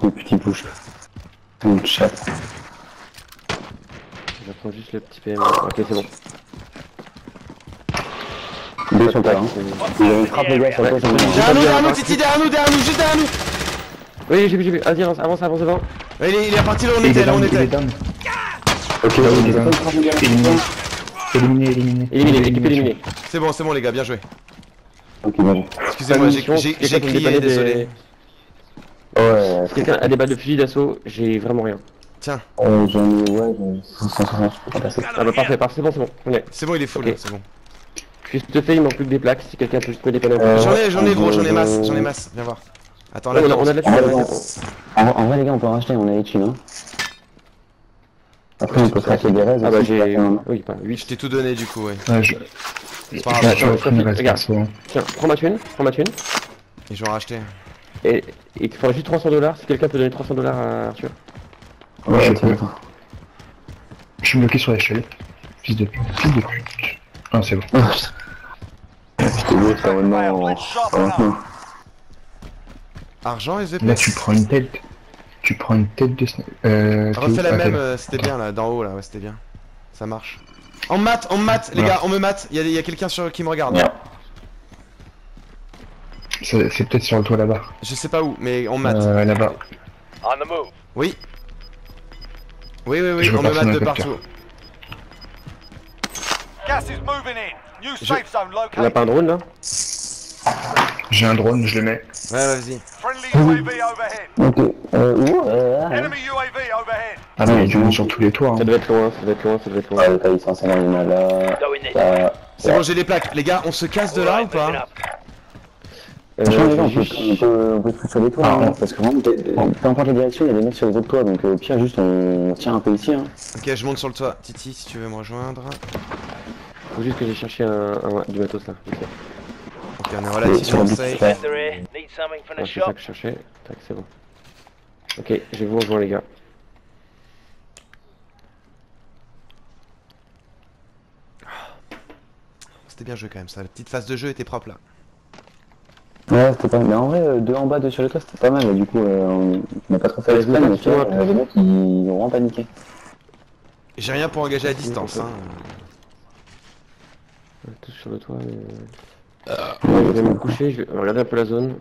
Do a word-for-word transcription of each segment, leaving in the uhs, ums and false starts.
les petits bouches. C'est mon chat. J'apprends juste le petit P M. Ok, c'est bon. Deux sont pas là. Il avait une frappe les gars sur toi. Derrière nous, derrière nous, Titi, derrière nous, derrière nous, juste derrière nous. Oui, j'ai vu, j'ai vu. Vas-y, avance, avance, avance devant. Il est, il est reparti là où on était, là où on était. Ok, il est down. Éliminé. Éliminé, éliminé. Éliminé, l'équipe éliminée. C'est bon, c'est bon les gars, bien joué. ok, bon. Excusez-moi, j'ai j'ai- j'ai crié, désolé. Ouais, Si quelqu'un a des balles de fusil d'assaut, j'ai vraiment rien. Tiens, euh, j'en ai, ouais, j'en ai cent soixante, je peux pas passer. Ah bah parfait, parfait, c'est bon, c'est bon. On est. c'est bon, il est full, Ok. c'est bon. Juste fait, il manque plus que des plaques. Si quelqu'un peut juste me dépanner un peu. Euh, J'en ai, j'en ai gros, euh, j'en ai masse, j'en ai masse, viens voir. Attends, là, on, a, on a de la En thune, vrai, ouais, on- c'est bon. en, en vrai les gars, on peut en racheter, on a les thunes, hein. Après on peut craquer des raises. Ah bah aussi, j'ai... hein. Oui, pas je huit. t'ai tout donné du coup, ouais. Ouais, je... C'est pas Je grave, vais prendre le reste regarde. perso. Tiens, prends ma thune, prends ma thune. ils vont racheter. Et il te faudra juste trois cents dollars. Si quelqu'un peut donner trois cents dollars à Arthur. Ouais, Ouais, je c'est peux. bon. Je suis bloqué sur l'échelle. Fils de pute. Fils de pute. Ah, c'est bon. Je t'ai vu, c'est maintenant. Maintenant. Argent, S V P. Là, tu prends une tête. Tu prends une tête de sniper. Euh, Refais la ah, même, t'as- euh, c'était bien là, d'en haut là, ouais, c'était bien. Ça marche. On me mate, on me mate, les Ouais. gars, on me mate. Il y a, y a quelqu'un sur qui me regarde. Merde. C'est c'est peut-être sur le toit là-bas. Je sais pas où, mais on me mate. Euh, là-bas. On the move. Oui. Oui, oui, oui, Je vois on me personne mate de à capture. partout. Gas is moving in. New Je- safe zone On a located. pas un drone là? J'ai un drone, je le mets. Ouais, vas-y. Friendly U A V overhead. Ok, euh, où euh, ah, Enemy U A V overhead. Ah non, il y a du monde sur tous les toits. Ça Hein. doit être loin, ça doit être loin, ça doit être loin. Ah, le taille cent cinquante, il y en a là. Là. C'est bon, j'ai les plaques. Les gars, on se casse de là ou pas? Euh, Franchement, les gars, on j'ai peut, juste- on peut, on peut se foutre sur les toits, Ah, hein, on- parce que vraiment, peu peu importe la direction, il y a des mecs sur les autres toits, donc euh, au pire, juste on tient un peu ici. Hein. Ok, je monte sur le toit. Titi, si tu veux me rejoindre. Faut juste que j'ai cherché un, un, du matos là. vite fait. Ok, on est Et relativement sur le safe. but, Defender here. Need something from Ah, the c'est ça shop. que je cherchais. Tac, c'est bon. Ok, je vous rejoins les gars. C'était bien joué quand même ça. La petite phase de jeu était propre là. Ouais, c'était pas mal. Mais en vrai, euh, deux en bas, deux sur le toit, c'était pas mal. Et du coup, euh, on n'a pas trop fait Ouais, exprès, je mais me tu vois, souviens, euh, les mecs, ils ont vraiment paniqué. J'ai rien pour engager à distance. Hein. Ouais, tous sur le toit. Mais... Ouais, je vais me coucher, je vais regarder un peu la zone.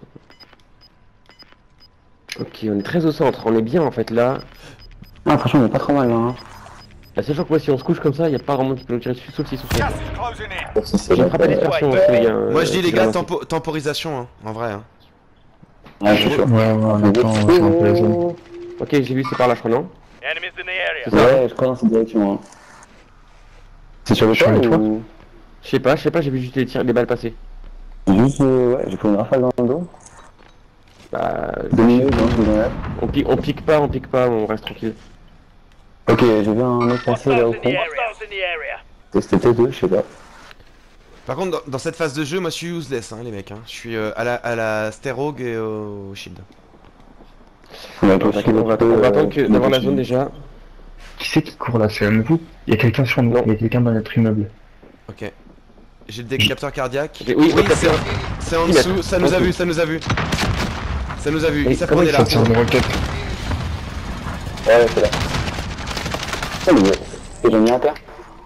Ok, on est très au centre, on est bien en fait là. Ah, franchement, on est pas trop mal, là. Hein. La seule fois que moi, si on se couche comme ça, il n'y a pas vraiment qui peut nous tirer dessus, sauf s'ils sont sur le Gas toit. is closing in. Sauf si c'est J'ai là, frappé quoi. dispersion aussi, les gars. Moi je dis euh, les c'est gars, vraiment- tempo temporisation hein, en vrai. Hein. Ouais, je suis sûr. Ouais, ouais, en attend, on va faire un peu la zone. Ok, j'ai vu, c'est par là, je crois, non? Enemies in the area. C'est ça. Ouais, je crois dans cette direction. Hein. C'est sur le Sur toit le toit ou... Je sais pas, je sais pas, j'ai vu juste les tirs, les balles passer. Juste, euh, ouais, j'ai pris une rafale dans le dos. Bah, Deux minutes, hein, je suis dans la... on pique, on pique pas, on pique pas, on reste tranquille. Ok, j'ai vu un mec passer là au Hostiles in the fond. area. Hostiles in the area. Et c'était T deux, je sais pas. Par contre dans, dans cette phase de jeu, moi je suis useless hein, les mecs. Hein. Je suis euh, à la à la Sterog et au Shield. On va On va, on va, on va attendre que d'avoir la zone déjà. Qui c'est qui court là? C'est un de vous? Il y a quelqu'un sur nous. Non. Il y a quelqu'un dans notre immeuble. Ok. J'ai le décapteur cardiaque. Oui, oui, oui ok, c'est c'est en dix dessous, mètres. ça nous a En vu, dessous. ça nous a vu. Ça nous a vu, Et il savent comment qu'on il est là. Ça tire une roquette. Ouais, c'est là. Oh, mais et j'ai mis un terre.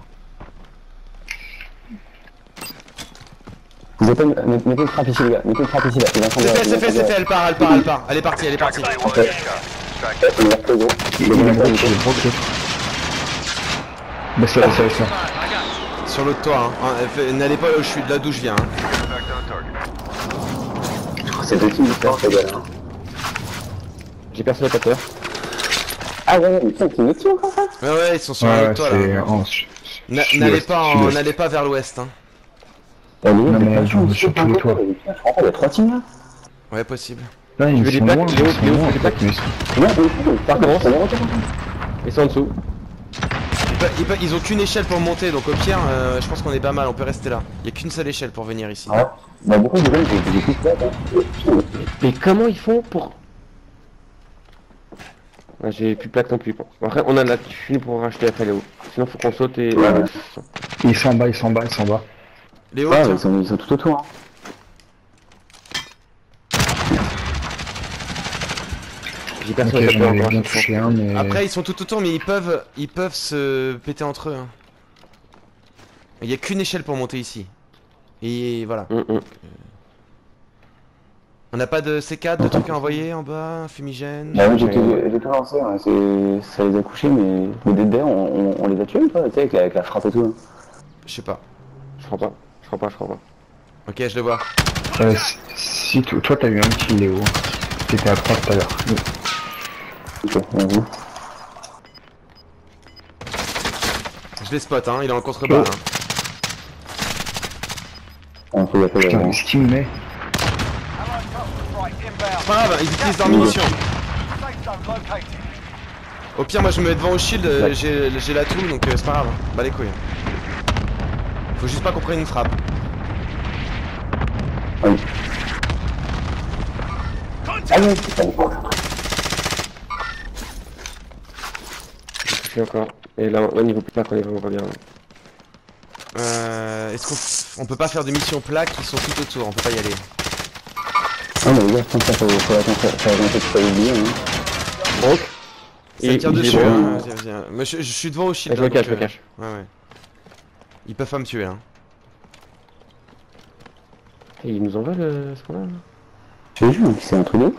Vous êtes pas... Mettez une frappe ici, les gars. Mettez une frappe ici, là. C'est C'est fait, c'est fait, c'est fait, elle part, elle part, elle part. Elle est partie, elle est partie. Ouais, il reste le gros. Il est broqué, il est broqué. Baisse là, baisse là, baisse là. Sur l'autre toit, hein. Hein, elle fait- N'allez pas là où je suis, là d'où je viens. Hein. C'est deux teams différents, les gars, là. J'ai percé le capteur. Ah ouais, mais putain, c'est une team encore ça. Ouais, ouais, ils sont sur Ouais, l'autre ouais, toit c'est là. en su- Na- sud-ouest, N'allez pas, en- sud-ouest. n'allez pas vers l'ouest. Hein. Non, mais ils sont sur tous les toits. Je comprends pas, il y a trois teams là. Ouais, possible. Là, Tu ils veux des sont plaques, loin, Léo, ils sont Léo, loin, tu veux des en fait, mais ils sont- Non, oui, Ça recommence. ça va retomber. Ils sont en dessous. Ils, pe- ils pe- ils ont qu'une échelle pour monter, donc au pire, euh, je pense qu'on est pas mal, on peut rester là. Il y a qu'une seule échelle pour venir ici. Ouais. Bah, beaucoup de gens, j'ai des coups de tête, hein. Mais comment ils font pour... Ouais, j'ai plus de plaque non plus. Bon. Après, on a de la thune pour racheter après Léo. Sinon, faut qu'on saute et... Ouais. Ils sont en bas, ils sont en bas, ils sont en bas. Léo, Ouais, tiens. ils sont, ils sont tout autour. Hein. J'ai personne Ok, qui a j'en peur avais encore. bien touché un, mais... Après ils sont tout autour mais ils peuvent ils peuvent se péter entre eux. Hein. Il y a qu'une échelle pour monter ici. Et voilà. Hum, hum. On n'a pas de C quatre, de trucs à envoyer en bas, un fumigène. Bah ouais, j'ai tout, j'ai tout lancé, ouais, c'est- ça les a couchés, mais mais d'ailleurs on, on, on les a tués ou pas, tu sais, avec la, avec la frappe et tout. Hein. Je sais pas. Je crois pas. Je crois pas, je crois pas. Ok, je le vois. Euh, si, si to- toi t'as eu un kill, Léo. T'étais à trois tout à l'heure. Ok, vas-y. Je les spot, hein, il est en contreballe. Oh. Hein. On fait gaffe à Putain, la mais ce qu'il me met. Allied copter strike inbound. C'est pas grave, ils utilisent leurs munitions. Safe zone located. Au pire, moi je me mets devant au shield, euh, j'ai j'ai la tool donc euh, c'est pas grave. Bah les couilles. Faut juste pas qu'on prenne une frappe. Oui. Ah oui, Je suis encore. Et là, là niveau plaque, on est vraiment pas bien. Euh, Est-ce qu'on f- on peut pas faire de mission plaque, ils sont tout autour, on peut pas y aller. non mais les gars, je pense que ça faut faut attendre, faut attendre que tu pas oublier. Hein. Donc, Ça me tire il est dessus, bon. hein. Viens, viens. Mais je, je suis devant au shield. Je me hein, cache, donc, je me euh, cache. Ouais, ouais. Ils peuvent pas me tuer, hein. Et ils nous en veulent euh, à ce moment-là. là. Je te jure, c'est un truc de ouf.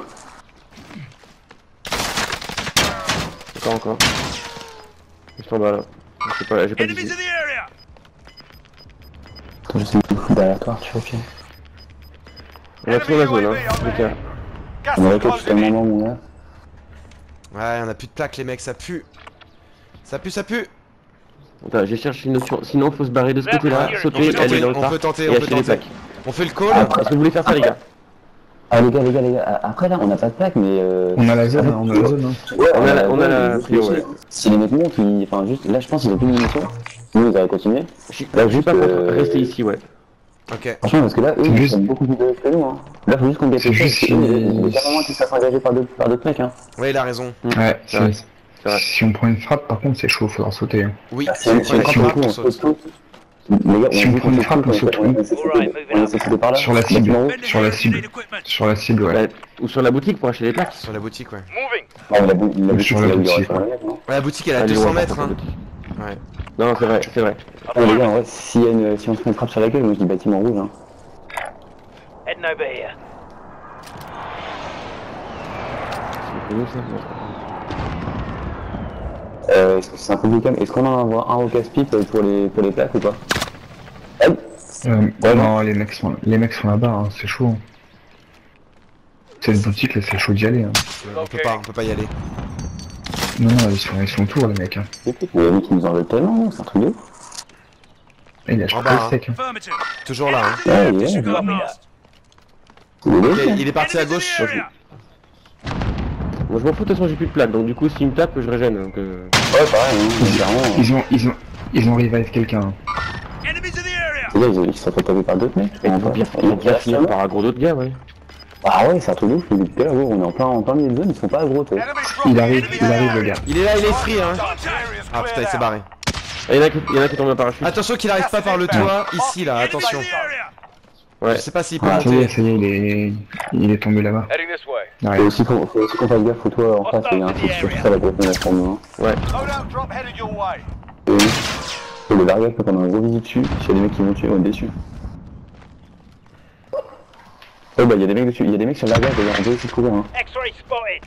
Encore, encore. Juste en bas là. J'ai pas, j'ai pas Enemies d'issue. in the area. Attends, j'essaie de me foutre derrière toi, tu vois, ok. On a toujours la zone, hein. En tout cas. Gas On is aurait peut-être closing in. moment, mon gars. Ouais, on a plus de plaques, les mecs, ça pue. Ça pue, ça pue. Attends, je cherche une option. Sinon, faut se barrer de ce côté-là, On sauter, peut aller tenter, dans le on parc peut tenter, et on peut acheter les tenter. plaques. On fait le call. Ah, Est-ce que vous voulez faire ça, les gars? Ah les gars, les gars, les gars, a- après là on n'a pas de plaque mais euh... On a la zone, hein, on a la zone. Hein. Ouais, On a la- on a zone, la mais prio, si- ouais. Si les mecs montent, ils... enfin juste, là je pense qu'ils ont plus de munitions, nous ils auraient continué. Là Je suis pas contre euh, rester ici, ouais. Ok. Franchement parce que là eux C'est ils juste- sont beaucoup plus de que nous hein. Là faut juste qu'on gagne C'est les juste choses, parce que si- eux, il y a carrément qu'ils se fassent engager par d'autres par d'autres mecs hein. Ouais, il a raison. Ouais, c'est vrai. si, C'est vrai. si on prend une frappe, par contre, c'est chaud, faudra sauter. Hein. Oui, Ah, si on prend une si frappe, on on saute saute. tous. Les gars, Si on prend une frappe, on saute on tout. essaie de sauter- on essaie de sauter par là. Sur la cible. Bâtiment haut. Sur la cible. Sur la cible, ouais. Bah, ou sur la boutique pour acheter les plaques. Sur la boutique, ouais. Moving. Ah, la bou- la Ou boutique, sur c'est la là où il y aura boutique, sur la mec, non Ouais, la boutique, elle a Allez, deux cents ouais, mètres, par hein. contre, la boutique. Ouais. Non, c'est vrai, c'est vrai. Ah, les gars, en vrai, s'il y a une- si on se fait une frappe sur la gueule, moi je dis bâtiment rouge hein. Heading over here. C'est nous, ça. Non. Euh, est-ce que c'est un peu délicat, mais est-ce qu'on en envoie un au casse-pipe pour les, pour les plaques ou pas? Hop. Euh, Ouais, non, les mecs sont, les mecs sont là-bas, hein, c'est chaud. Cette boutique là, c'est chaud d'y aller. Hein. On peut pas, on peut pas y aller. Non, non, ils sont, ils sont autour, les mecs. Hein. Mais les mecs qui nous en veulent tellement, c'est un truc de ouf. Et il a En pas bas, hein. sec. Hein. Affirmative. Toujours là, hein. Ouais, il est Disregard là. me. Il est Ok, là. il est parti à Enemies in gauche. the area. Moi, je m'en fous, de toute façon, j'ai plus de plaques. Donc, du coup, s'ils me tapent, je régène. Donc, euh... Ouais, pareil, hein, clairement. Ils ont, ils ont, ils ont revive quelqu'un. Hein. Enemies in the area. Les gars, ils, ils sont fait taper par d'autres mecs. ils On vont va- bien, on ils vont va bien faire finir ça. par aggro d'autres gars, ouais. Ah ouais, c'est un truc de ouf. Les gars, gros, on est en plein, en plein milieu de zone, ils sont pas aggro, toi. Enemy Il dropping arrive, into il the arrive le area. gars. Il est là, il est free, hein. Contact. Ah putain, il s'est barré. Ah, il y en a qui, il y en a qui tombent en parachute. Attention qu'il arrive pas par le toit, ici là, Enemies attention. in the area. Ouais. Je sais pas s'il peut Ah, ça y est, monter. ça y est, il est, il est tombé là-bas. Heading this way. Faut Arrive. aussi qu'on faut aussi qu'on fasse gaffe, faut toi en face, les gars. C'est surtout ça la prochaine pour nous. Ouais. Loadout drop headed your way. Et oui. Faut le largage, faut qu'on a un gros visu dessus. S'il y a des mecs qui vont tuer, on est déçus. Oh bah, il y a des mecs dessus, il y a des mecs sur le largage, d'ailleurs, on peut aussi courir, hein. X-ray spotted.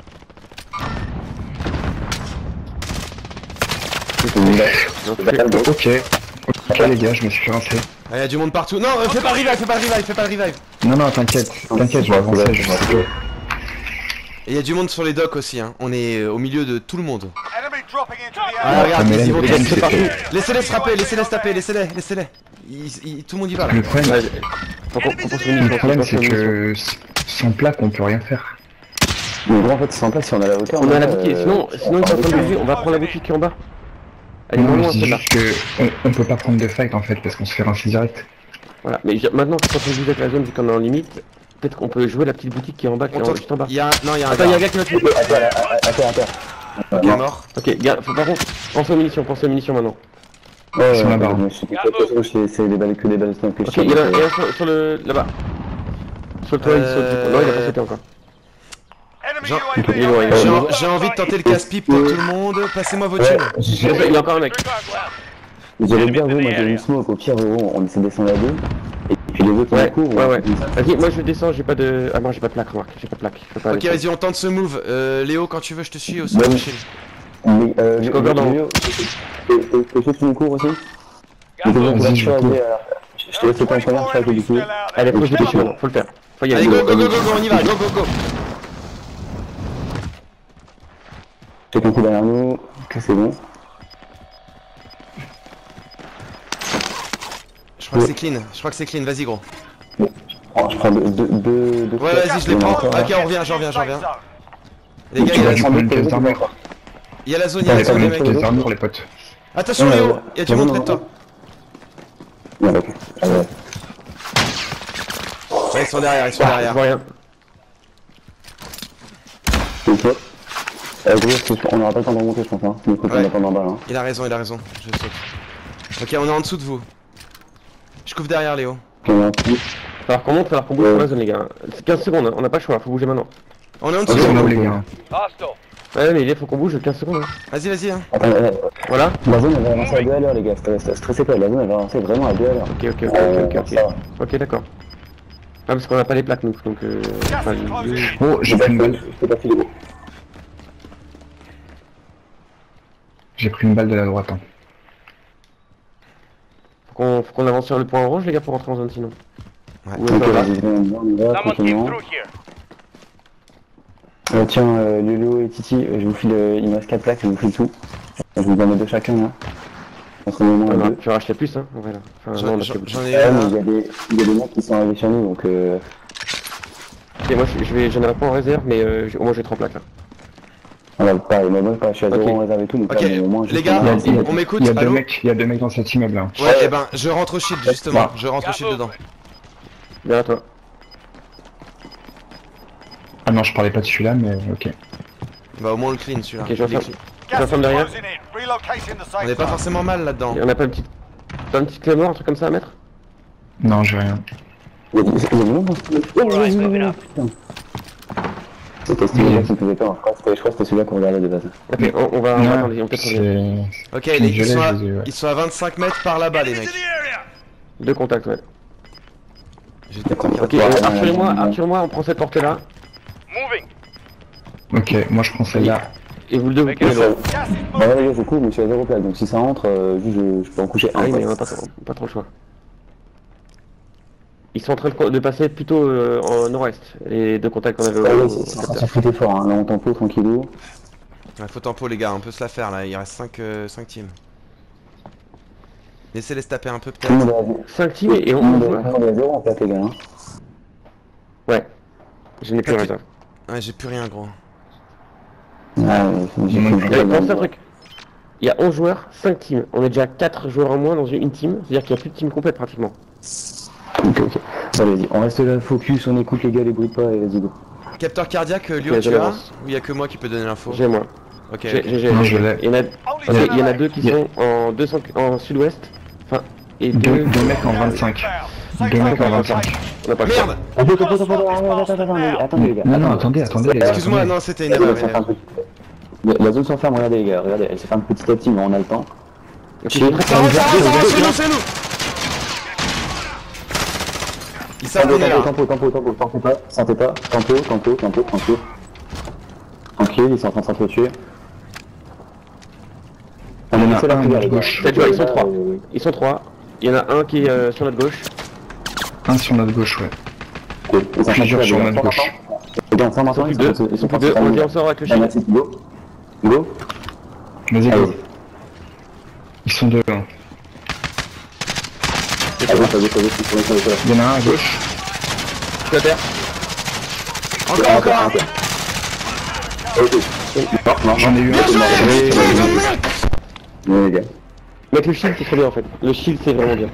C'est une balle. Donc, C'est pas mal, gros. Ok. Ok les gars, je me suis fait lancer. Ah, il y a du monde partout. Non, euh, fais pas le revive, fais pas le revive, fais pas le revive. Non, non, t'inquiète, t'inquiète, je vais avancer, je vais avancer. Et il y a du monde sur les docks aussi, hein. On est euh, au milieu de tout le monde. Enemy dropping into the Ah, area. regarde, mais ils là, y vont le tous, problème, c'est c'est partout. que- Laissez-les se frapper, laissez-les se taper, laissez-les, laissez-les. Ils- ils- Tout le monde y va là. Le problème, ouais, faut qu'on faut qu'on se le réunisse, problème faut qu'on c'est se réunisse. que sans plaque, on peut rien faire. Mais gros, en fait, c'est en place, si on a la hauteur. On a la euh, boutique, sinon, sinon ils sont en train de bouger, on va prendre la boutique qui est en bas. Elle est Non, moins mais loin je dis celle-là. juste que on, on peut pas prendre de fight en fait parce qu'on se fait rincer direct. Voilà, mais je- maintenant, quand on bouge avec la zone, vu qu'on est en limite, peut-être qu'on peut jouer la petite boutique qui est en bas, qui est On en- tente- juste en bas. Il y a un... Non, il y a un Attends, il y a un gars gars qui va tuer. Attends, attends, attends. qui est mort. Ok, gars, faut par contre, pensez aux munitions, pensez aux munitions maintenant. Ouais, Sur la barre. je suis tout c'est c'est des balles que des balles snipe que je Ok, tire, il y en a donc, il y en euh, a sur, sur le. là-bas. Sur le toit, il saute. Euh, Non, il a pas sauté encore. Enemy Jean- U A V Il est loin, il est J'ai loin. en- j'ai envie de tenter le casse-pipe pour tout le monde. Passez-moi vos thunes. Il y a encore un mec. J'allais dire, vous, moi j'ai une smoke, au pire, gros, on essaie de descendre à deux. Et puis les autres, on Ouais, court. ouais, ouais. Vas-y, moi je descends, j'ai pas de. Ah non, j'ai pas de plaque, remarque, j'ai pas de plaque. Je peux pas Ok, aller. vas-y, on tente ce move. Euh, Léo, quand tu veux, je te suis au Bah sol. oui. Mais, euh, Je cover dans- Léo, t'es chaud que tu nous cours aussi? Je te laisse Vas-y, je faire, cours. euh, je te laisse faire ton première chaque du coup. Allez, faut que je dépêche, maintenant, faut le faire. Faut y aller. Allez, go, go, go, go, go, on y va, go, go, go. J'ai ton coup derrière nous, que c'est bon. Je crois que c'est clean, je crois que c'est clean, vas-y, gros. Oh, je prends deux, deux, deux, deux Ouais, fois. vas-y, je les Il y en a prends. encore, Ok, là. on revient, j'en reviens, j'en reviens. Les gars, Tu il y a vas la tu zone, prends une pièce d'armure. il y a la zone, il y a Allez, la zone, prends les une mecs. pièce d'armure, les potes. Attention, Ouais, Léo, ouais. il y a du Non, monde non, près de toi. Ouais, ok. Allez, ouais. Ouais, ils sont derrière, ils sont Ah, je derrière. vois rien. Ok. Euh, gros, c'est- on n'aura pas le temps de remonter, je pense. Hein. Il faut qu'on Ouais. attende en bas. Hein. Il a raison, il a raison, je saute. Ok, on est en dessous de vous. Je couvre derrière, Léo. Ok, on est en dessous. Falloir qu'on monte, falloir qu'on bouge sur la zone, les gars. C'est quinze secondes, hein, on n'a pas le choix, faut bouger maintenant. On est en Ils sont dessous. là, les gars. Ouais, mais il faut qu'on bouge quinze secondes. Hein. Vas-y, vas-y, hein. Attends, euh, Voilà. la zone elle va avancer à deux à l'heure, les gars. Stressez stressez pas, la zone elle va avancer vraiment à deux à l'heure. Ok, ok, ok, Euh, ok, ok. ça va. Ok, d'accord. Ah, parce qu'on a pas les plaques, nous, donc euh. Enfin, les- Oh, j'ai pris une balle. Je peux pas filer, gros. J'ai pris une balle de la droite. Hein. Faut qu'on faut qu'on avance sur le point orange, les gars, pour rentrer en zone sinon. Ouais. Ou Ok, ça va. vas-y, on y va tranquillement. Euh, tiens, euh, Lulu et Titi, euh, je vous file, euh, il me reste quatre plaques, je vous file tout. Je vous en mets deux chacun là. Entre le moment Ah et non, deux. tu vas racheter plus, hein, en vrai là. Enfin, non, J'en on a j'en- fait- j'en ai Ouais, un mais là. il y a des, il y a des mecs qui sont arrivés sur nous, donc euh, Ok, moi je, je vais, j'en ai pas en réserve, mais euh, je- au moins j'ai trois plaques là. on va pas, mais moi je suis à zéro Ok. en réserve et tout, donc Ok, là, mais au moins, les juste gars, on a- Il y a- on m'écoute, Il y a deux allô? mecs, il y a deux mecs dans cet immeuble là. Ouais, et ben, je rentre au shield justement. Je rentre au shield dedans. Derrière toi. Ah non, je parlais pas de celui-là, mais ok. Bah, au moins on le clean celui-là. Ok, j'en Il est fais- clean. J'en ferme derrière. On est pas forcément mal là-dedans. Et on a pas une petite. Pas une petite clé mort, un truc comme ça à mettre? Non, j'ai rien. Il y a des- il y a des gens dans ce truc. Oh, oui, oui, oui, putain. C'était celui-là qui me faisait peur, je crois que c'était- je crois que c'était celui-là qu'on regardait de base. Ok, on, on va. On va Non, attendre, on peut-être revenir. c'est... Ok, les- ils, Je l'ai, sont à, je les ai, ouais. ils sont à vingt-cinq mètres par là-bas, les mecs. Deux contacts, ouais. J'étais pas Ok, Ouais, euh, ouais, Arthur et moi, ouais, ouais. Arthur et moi, on prend cette porte là. Ok, moi je prends celle-là. Et vous le deux, vous prenez Ça- l'autre. Bah ouais, les gars, je cours, mais je suis à zéro plaque, donc si ça entre, euh, juste, je, je peux en coucher Ah un. oui, mais quoi. on a pas, trop- pas trop le choix. Ils sont en train de, de passer plutôt euh, en nord-est, les deux contacts qu'on avait au, Ouais, au ouais, c'est c'est en train de capteur. s'affronter fort, hein. Là on tempo tranquillou. Ouais, faut tempo, les gars, on peut se la faire là. Il reste cinq teams. Laissez-les se taper un peu, Tout le peut-être. monde est à- cinq teams et tout le on monde joue. est- tout le monde est à zéro en plaque, les gars. Hein. Ouais. Je n'ai plus Quatre- rien. ça. Ouais, j'ai plus rien, gros. Ah, ouais, j'ai Mmh. pris Allez, une pense un balle. truc. Il y a onze joueurs, cinq teams. On est déjà quatre joueurs en moins dans une team, c'est-à-dire qu'il n'y a plus de team complète pratiquement. Ok, ok. Allez, vas-y, on reste là, focus, on écoute les gars, les bruits pas et vas-y go. Capteur cardiaque, Lio, Ok, tu je as? l'avance. Ou y a que moi qui peux donner l'info? J'ai moi. Ok, J'ai, ok. j'ai, j'ai. Non, je l'ai. Il y en a, ok, il y en a deux qui Yeah. sont en deux cents en sud-ouest. Enfin, et Deux, deux. deux mecs en vingt-cinq. Deux mecs en vingt-cinq. On n'a pas le Merde! choix. Attends, attends, attends, attends, attends, attends, attends, attendez les gars. Non, non, attendez, attendez les gars. Excuse-moi, attendez. non, c'était une La erreur. zone une s'enferme erreur. petit- La zone s'enferme, regardez les gars, regardez, elle se ferme petit à petit, mais on a le temps. Ok, Chill. je prépare Ça une rentre, ça barre. rentre, ça rentre, c'est nous, c'est nous! Ils savent qu'on est là. Tempo, tempo, tempo, tempo, pas, sentez pas, tempo, tempo, tempo, tranquille. Tranquille, ils sont en train de s'entretuer. On Il y en est a laissé la un à prière, notre les gars. gauche. Peut-être, ouais, ils sont Euh, trois. euh, Ils sont trois. Il y en a un qui est euh, sur notre gauche. Un sur notre gauche, ouais. ok, ils sont en train de Plusieurs tirer, sur les gars. notre gauche. Les gars, on ferme Ils sont maintenant, plus ils deux. sont en train de- Ils sont plus en train de deux. se On dit fermer. on sort avec le Allez, chien. Mathis, go. Go. Vas-y, Allez, go. Ils sont deux. hein. à gauche, à gauche, à gauche, ils sont là, ils sont là, ils sont là. Il y en a un à gauche. Je suis à terre. Encore, encore un! Ok. Non, non, J'en ai eu un. Bien joué! Allez, Putain, allez, de allez. merde! Ouais, les gars. Mec, le shield c'est trop bien en fait. Le shield c'est vraiment bien.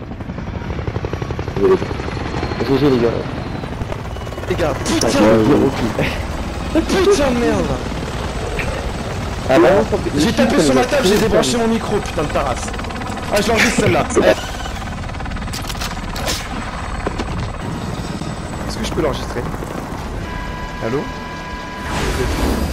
G G les gars. Les gars, putain! Ouais, ouais. Putain de merde! Ah bah, J'ai tapé sur ma table, j'ai débranché mon micro, putain de ta race. Ah, je l'enregistre celle-là. Eh. Est-ce que je peux l'enregistrer? Allô? Ok.